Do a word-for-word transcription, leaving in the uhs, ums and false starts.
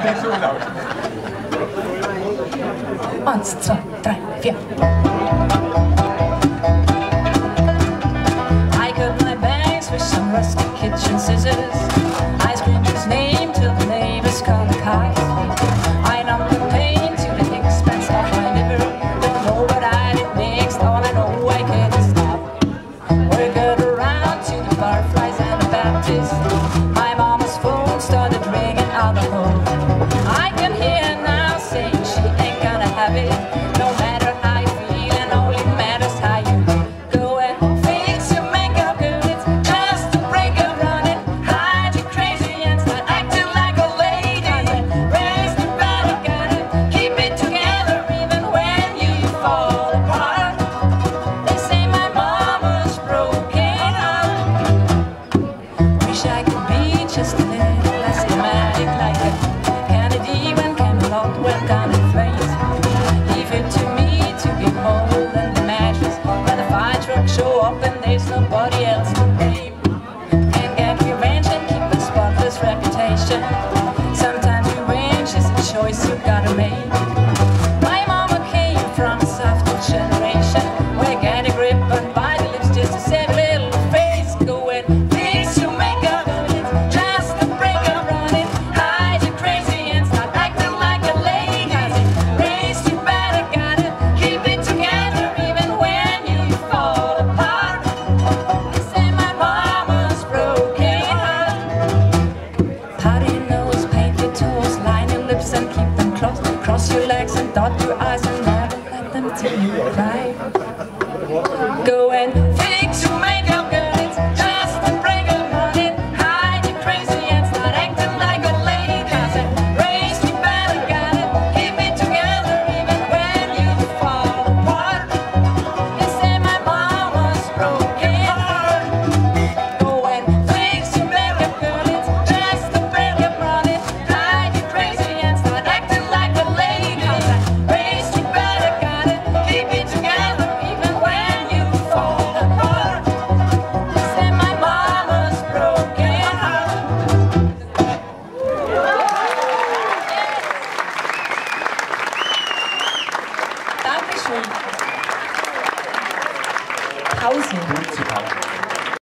nicht so laut. Eins, zwei, drei, vier. I cut my bangs with some rusty kitchen scissors. I screamed his name till the neighbors called the cops. I numbed the pain to the expense of my liver. Don't know what I did next, all I know I couldn't stop. We got around to the barflies and the Baptist. My mama's phone started ringing out the home. I can hear now saying she ain't gonna have it. No matter how you feel, and only matters how you go and fix your makeup good. It's just a breakup running. Hide your crazy and start acting like a lady. Raise the better, gotta keep it together even when you fall apart. They say my mama's broken heart. Wish I could be just a little less dramatic, like a Kennedy when Camelot went down in flames. Leave it to me to be cold and the matches when the fire trucks show up and there's nobody else to blame. Can't get revenge and keep a spotless reputation. Sometimes revenge is a choice you gotta make. My mama came from a softer generation where get a grip and bite the lips just to save a little face. Go and fix your makeup, it's just a breakup running. Hide your crazy and start acting like a lady. Raise you better, gotta keep it together even when you fall apart. They say my mama's broken heart. Powder your nose, paint your toes, line your lips and keep them closed. Cross your legs and dot your